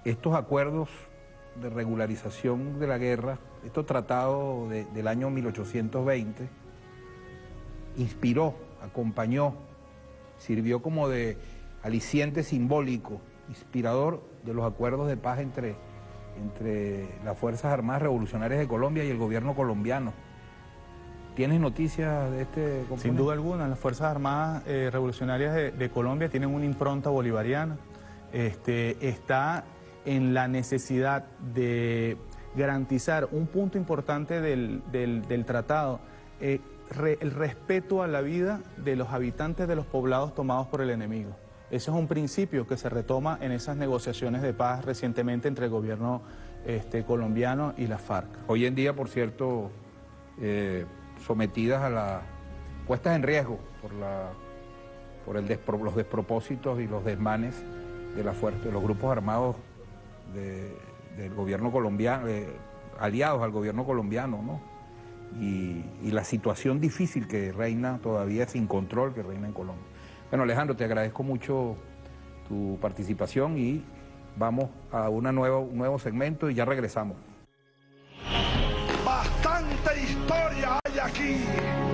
estos acuerdos de regularización de la guerra, estos tratados de, del año mil ochocientos veinte, inspiró, acompañó, sirvió como de aliciente simbólico, inspirador de los acuerdos de paz entre, entre las Fuerzas Armadas Revolucionarias de Colombia y el gobierno colombiano. ¿Tienes noticias de este componente? Sin duda alguna, las Fuerzas Armadas eh, Revolucionarias de, de Colombia tienen una impronta bolivariana. Este, está en la necesidad de garantizar un punto importante del, del, del tratado, eh, re, el respeto a la vida de los habitantes de los poblados tomados por el enemigo. Ese es un principio que se retoma en esas negociaciones de paz recientemente entre el gobierno este, colombiano y las FARC. Hoy en día, por cierto, eh, sometidas a la... puestas en riesgo por, la, por el despro, los despropósitos y los desmanes de, la fuerza, de los grupos armados de, del gobierno colombiano, eh, aliados al gobierno colombiano, ¿no? Y, y la situación difícil que reina todavía sin control que reina en Colombia. Bueno, Alejandro, te agradezco mucho tu participación y vamos a una nueva, un nuevo segmento y ya regresamos. Bastante historia hay aquí.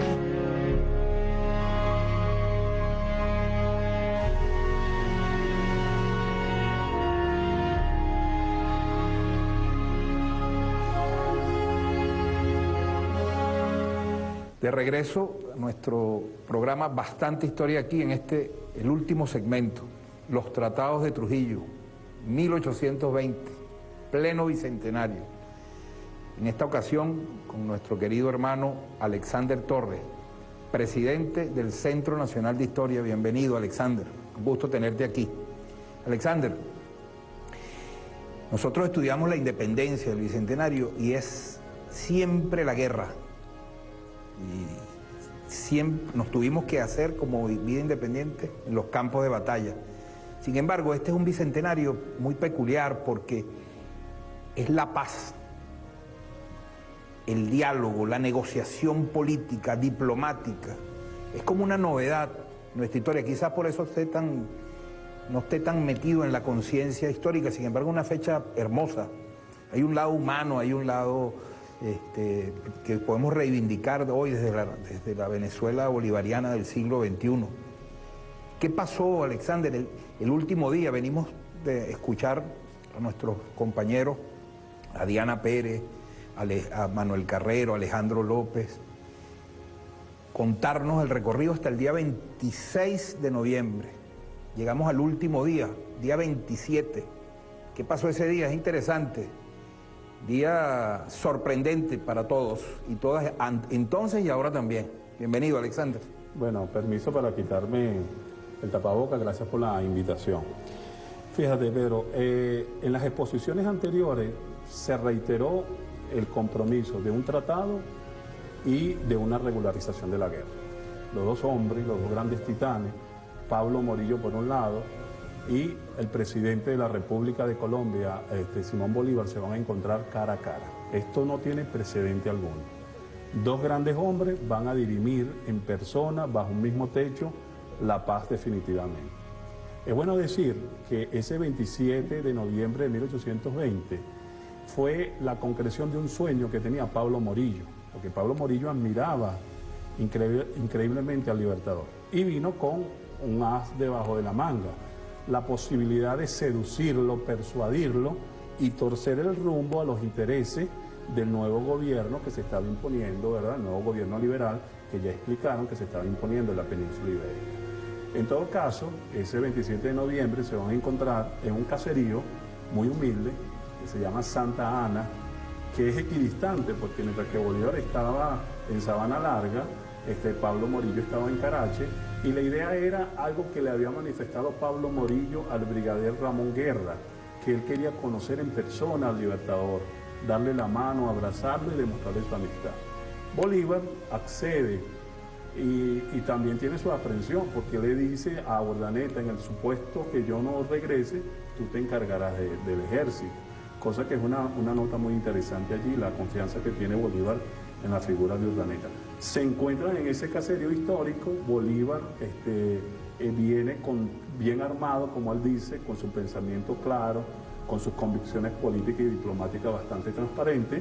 De regreso a nuestro programa Bastante Historia aquí en este, el último segmento, los tratados de Trujillo, mil ochocientos veinte, pleno bicentenario. En esta ocasión con nuestro querido hermano Alexander Torres, presidente del Centro Nacional de Historia. Bienvenido, Alexander, un gusto tenerte aquí. Alexander, nosotros estudiamos la independencia del bicentenario y es siempre la guerra. Y siempre nos tuvimos que hacer como vida independiente en los campos de batalla. Sin embargo, este es un bicentenario muy peculiar porque es la paz, el diálogo, la negociación política, diplomática. Es como una novedad en nuestra historia. Quizás por eso esté tan, no esté tan metido en la conciencia histórica. Sin embargo, una fecha hermosa. Hay un lado humano, hay un lado... Este, que podemos reivindicar hoy desde la, desde la Venezuela bolivariana del siglo veintiuno. ¿Qué pasó, Alexander, el, el último día? Venimos de escuchar a nuestros compañeros, a Diana Pérez, a, Le, a Manuel Carrero, a Alejandro López, contarnos el recorrido hasta el día veintiséis de noviembre. Llegamos al último día, día veintisiete. ¿Qué pasó ese día? Es interesante. Día sorprendente para todos y todas, entonces y ahora también. Bienvenido, Alexander. Bueno, permiso para quitarme el tapaboca, gracias por la invitación. Fíjate, Pedro, eh, en las exposiciones anteriores se reiteró el compromiso de un tratado y de una regularización de la guerra. Los dos hombres, los dos grandes titanes, Pablo Morillo por un lado, y el presidente de la República de Colombia, este, Simón Bolívar, se van a encontrar cara a cara. Esto no tiene precedente alguno. Dos grandes hombres van a dirimir en persona, bajo un mismo techo, la paz definitivamente. Es bueno decir que ese veintisiete de noviembre de mil ochocientos veinte fue la concreción de un sueño que tenía Pablo Morillo, porque Pablo Morillo admiraba increíble, increíblemente al Libertador y vino con un as debajo de la manga, la posibilidad de seducirlo, persuadirlo y torcer el rumbo a los intereses del nuevo gobierno que se estaba imponiendo, ¿verdad? El nuevo gobierno liberal que ya explicaron que se estaba imponiendo en la península ibérica. En todo caso, ese veintisiete de noviembre se van a encontrar en un caserío muy humilde que se llama Santa Ana, que es equidistante porque mientras que Bolívar estaba en Sabana Larga, este, Pablo Morillo estaba en Carache. Y la idea era algo que le había manifestado Pablo Morillo al brigadier Ramón Guerra, que él quería conocer en persona al Libertador, darle la mano, abrazarlo y demostrarle su amistad. Bolívar accede y, y también tiene su aprensión, porque le dice a Urdaneta, en el supuesto que yo no regrese, tú te encargarás de, del ejército, cosa que es una, una nota muy interesante allí, la confianza que tiene Bolívar en la figura de Urdaneta. Se encuentran en ese caserío histórico, Bolívar este, eh, viene con, bien armado, como él dice, con su pensamiento claro, con sus convicciones políticas y diplomáticas bastante transparentes.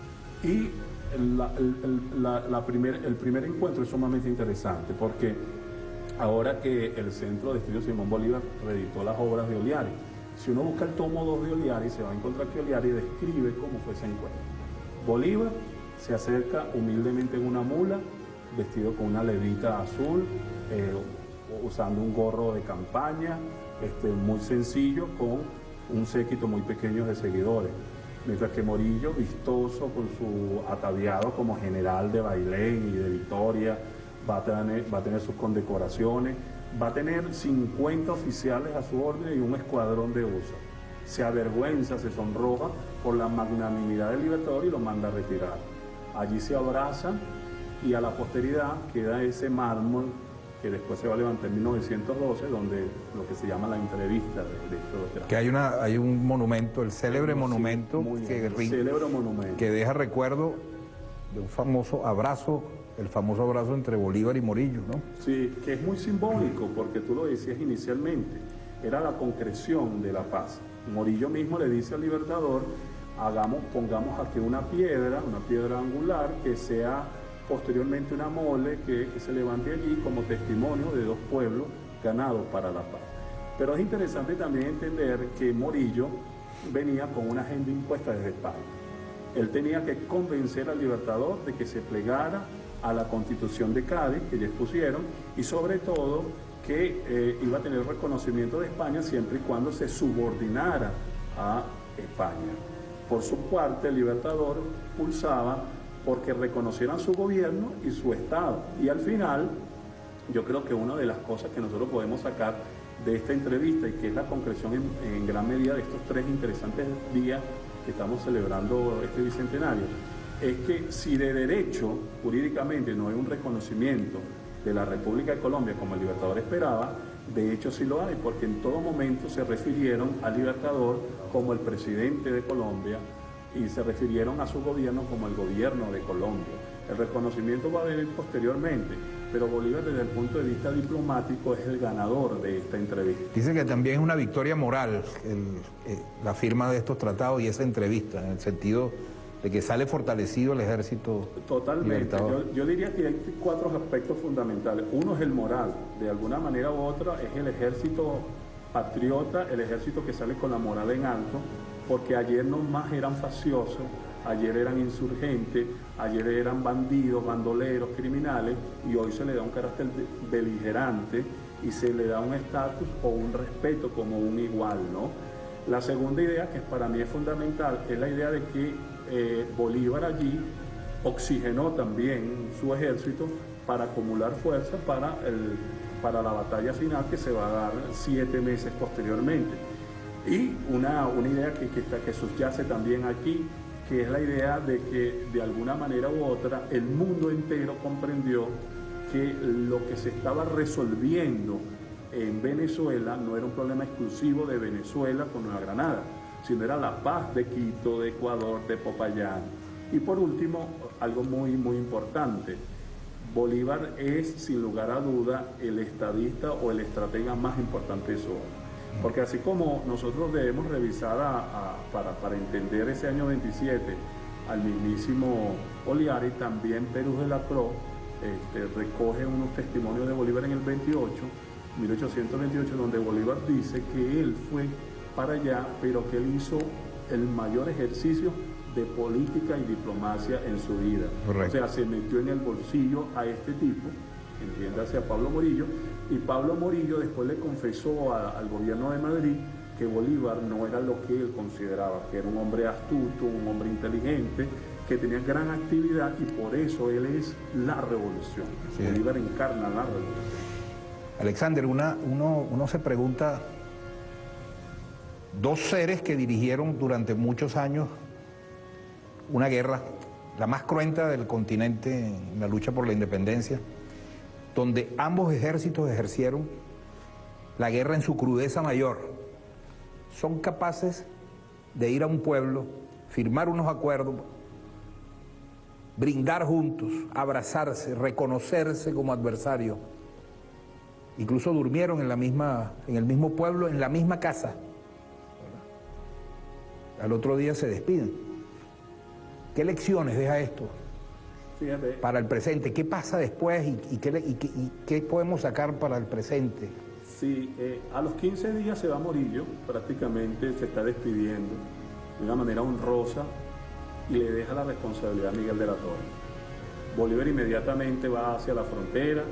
Y la, el, la, la primer, el primer encuentro es sumamente interesante porque ahora que el Centro de Estudios Simón Bolívar reeditó las obras de Oliari, si uno busca el tomo dos de Oliari, se va a encontrar que Oliari describe cómo fue ese encuentro. Bolívar se acerca humildemente en una mula, vestido con una levita azul, eh, usando un gorro de campaña, este, muy sencillo, con un séquito muy pequeño de seguidores. Mientras que Morillo, vistoso con su ataviado como general de Bailén y de Vitoria, va a tener, va a tener sus condecoraciones, va a tener cincuenta oficiales a su orden y un escuadrón de U S A. Se avergüenza, se sonroja por la magnanimidad del Libertador y lo manda a retirar. Allí se abrazan y a la posteridad queda ese mármol que después se va a levantar en mil novecientos doce, donde lo que se llama la entrevista de, de estos dos. Que hay, una, hay un monumento, el célebre sí, monumento, que, el célebre monumento que deja recuerdo de un famoso abrazo, el famoso abrazo entre Bolívar y Morillo, ¿no? Sí, que es muy simbólico, porque tú lo decías inicialmente, era la concreción de la paz. Morillo mismo le dice al Libertador, hagamos, pongamos aquí una piedra, una piedra angular, que sea posteriormente una mole que, que se levante allí como testimonio de dos pueblos ganados para la paz. Pero es interesante también entender que Morillo venía con una agenda impuesta desde España. Él tenía que convencer al Libertador de que se plegara a la Constitución de Cádiz que ya expusieron y sobre todo que eh, iba a tener reconocimiento de España siempre y cuando se subordinara a España. Por su parte, el Libertador pulsaba porque reconocieran su gobierno y su Estado. Y al final, yo creo que una de las cosas que nosotros podemos sacar de esta entrevista y que es la concreción en, en gran medida de estos tres interesantes días que estamos celebrando este bicentenario, es que si de derecho, jurídicamente, no hay un reconocimiento de la República de Colombia como el Libertador esperaba, de hecho sí lo hay, porque en todo momento se refirieron al Libertador como el presidente de Colombia y se refirieron a su gobierno como el gobierno de Colombia. El reconocimiento va a venir posteriormente, pero Bolívar desde el punto de vista diplomático es el ganador de esta entrevista. Dice que también es una victoria moral el, eh, la firma de estos tratados y esa entrevista, en el sentido de que sale fortalecido el ejército Totalmente. Yo, yo diría que hay cuatro aspectos fundamentales. Uno es el moral, de alguna manera u otra es el ejército patriota, el ejército que sale con la moral en alto, porque ayer no más eran faciosos, ayer eran insurgentes, ayer eran bandidos, bandoleros, criminales, y hoy se le da un carácter beligerante y se le da un estatus o un respeto como un igual, ¿no? La segunda idea, que para mí es fundamental, es la idea de que eh, Bolívar allí oxigenó también su ejército para acumular fuerza para, el, para la batalla final que se va a dar siete meses posteriormente. Y una, una idea que, que, que subyace también aquí, que es la idea de que de alguna manera u otra el mundo entero comprendió que lo que se estaba resolviendo en Venezuela no era un problema exclusivo de Venezuela con Nueva Granada, sino era la paz de Quito, de Ecuador, de Popayán. Y por último, algo muy, muy importante, Bolívar es, sin lugar a duda, el estadista o el estratega más importante de su obra. Porque así como nosotros debemos revisar a, a, para, para entender ese año veintisiete al mismísimo Oliari, también Perú de la Cruz este, recoge unos testimonios de Bolívar en el veintiocho, mil ochocientos veintiocho, donde Bolívar dice que él fue para allá, pero que él hizo el mayor ejercicio de política y diplomacia en su vida. Correcto. O sea, se metió en el bolsillo a este tipo, entiéndase a Pablo Morillo, y Pablo Morillo después le confesó a, al gobierno de Madrid que Bolívar no era lo que él consideraba, que era un hombre astuto, un hombre inteligente, que tenía gran actividad y por eso él es la revolución. Sí. Bolívar encarna la revolución. Alexander, una, uno, uno se pregunta, dos seres que dirigieron durante muchos años una guerra, la más cruenta del continente en la lucha por la independencia, donde ambos ejércitos ejercieron la guerra en su crudeza mayor, son capaces de ir a un pueblo, firmar unos acuerdos, brindar juntos, abrazarse, reconocerse como adversarios. Incluso durmieron en la misma, en el mismo pueblo, en la misma casa. al otro día se despiden. ¿Qué lecciones deja esto Fíjate, para el presente? ¿Qué pasa después y, y, qué, y, qué, y qué podemos sacar para el presente? sí, eh, a los quince días se va Morillo, prácticamente se está despidiendo de una manera honrosa y le deja la responsabilidad a Miguel de la Torre. Bolívar inmediatamente va hacia la frontera,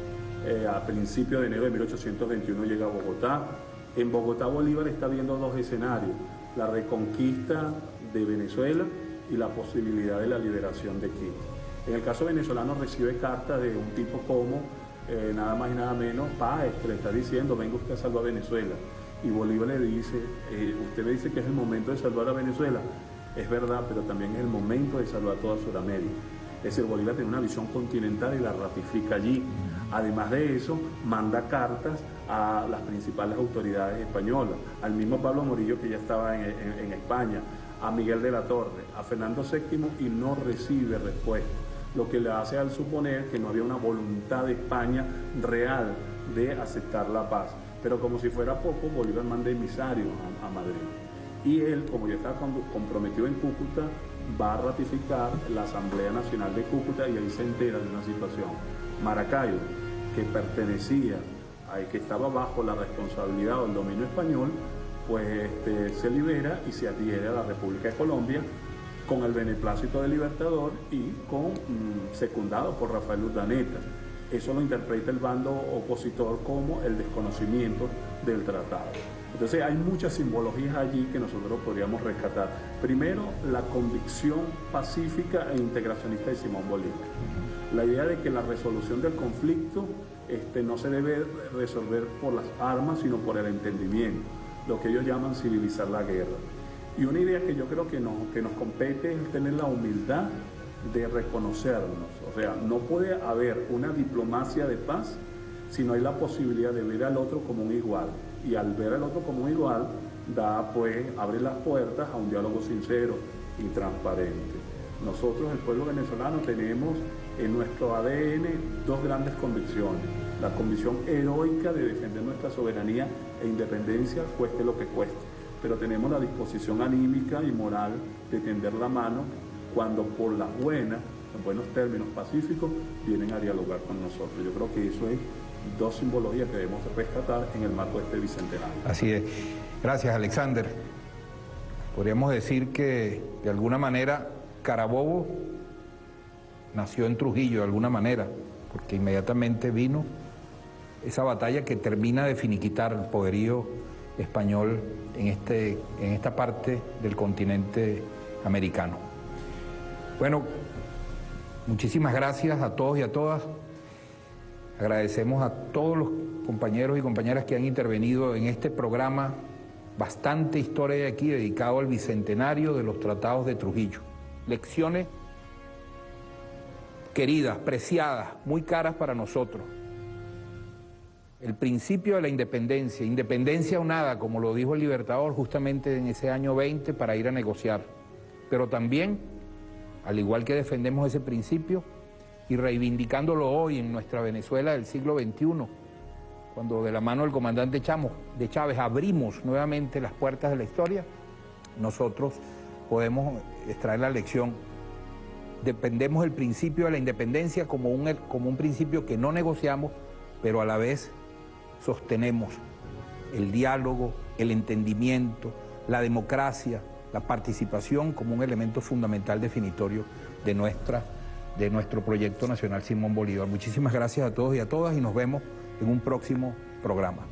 eh, a principios de enero de mil ochocientos veintiuno llega a Bogotá. En Bogotá Bolívar está viendo dos escenarios, la reconquista de Venezuela y la posibilidad de la liberación de Quito. En el caso venezolano recibe cartas de un tipo como, eh, nada más y nada menos, Páez, que le está diciendo, venga usted a salvar a Venezuela. Y Bolívar le dice, eh, usted me dice que es el momento de salvar a Venezuela. Es verdad, pero también es el momento de salvar toda Sudamérica. Es decir, Bolívar tiene una visión continental y la ratifica allí. Además de eso, manda cartas a las principales autoridades españolas, al mismo Pablo Morillo, que ya estaba en, en, en España, a Miguel de la Torre, a Fernando séptimo, y no recibe respuesta, lo que le hace al suponer que no había una voluntad de España real de aceptar la paz. Pero como si fuera poco, Bolívar manda emisarios a, a Madrid. Y él, como ya está comprometido en Cúcuta, va a ratificar la Asamblea Nacional de Cúcuta y ahí se entera de una situación. Maracaibo, que pertenecía, a, que estaba bajo la responsabilidad o el dominio español, pues este, se libera y se adhiere a la República de Colombia con el beneplácito del Libertador y con, mmm, secundado por Rafael Urdaneta. Eso lo interpreta el bando opositor como el desconocimiento del tratado. Entonces hay muchas simbologías allí que nosotros podríamos rescatar. Primero, la convicción pacífica e integracionista de Simón Bolívar. La idea de que la resolución del conflicto este, no se debe resolver por las armas, sino por el entendimiento, lo que ellos llaman civilizar la guerra. Y una idea que yo creo que nos, que nos compete es tener la humildad de reconocernos. O sea, no puede haber una diplomacia de paz si no hay la posibilidad de ver al otro como un igual. Y al ver al otro como un igual, da, pues, abre las puertas a un diálogo sincero y transparente. Nosotros, el pueblo venezolano, tenemos en nuestro A D N dos grandes convicciones. La convicción heroica de defender nuestra soberanía e independencia, cueste lo que cueste. Pero tenemos la disposición anímica y moral de tender la mano cuando por las buenas, en buenos términos pacíficos, vienen a dialogar con nosotros. Yo creo que eso es dos simbologías que debemos rescatar en el marco de este bicentenario. Así es. Gracias, Alexander. Podríamos decir que, de alguna manera, Carabobo nació en Trujillo, de alguna manera, porque inmediatamente vino esa batalla que termina de finiquitar el poderío español en, este, en esta parte del continente americano. Bueno, muchísimas gracias a todos y a todas. Agradecemos a todos los compañeros y compañeras que han intervenido en este programa, bastante historia aquí, dedicado al bicentenario de los tratados de Trujillo. Lecciones queridas, preciadas, muy caras para nosotros. El principio de la independencia, independencia o nada, como lo dijo el Libertador justamente en ese año veinte para ir a negociar. Pero también, al igual que defendemos ese principio, y reivindicándolo hoy en nuestra Venezuela del siglo veintiuno, cuando de la mano del comandante Chamo, de Chávez abrimos nuevamente las puertas de la historia, nosotros podemos extraer la lección. Defendemos el principio de la independencia como un, como un principio que no negociamos, pero a la vez sostenemos el diálogo, el entendimiento, la democracia, la participación como un elemento fundamental definitorio de nuestra de nuestro proyecto nacional Simón Bolívar. Muchísimas gracias a todos y a todas y nos vemos en un próximo programa.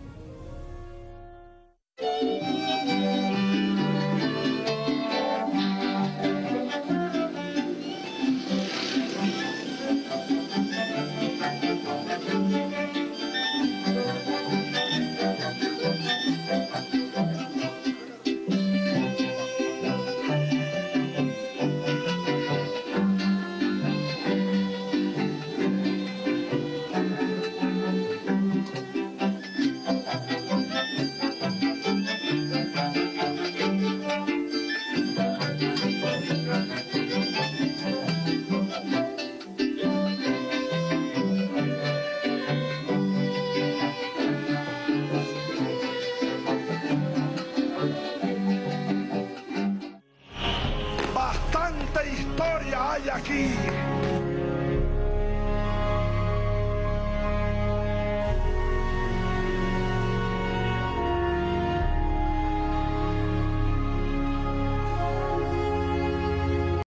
¿Cuánta historia hay aquí?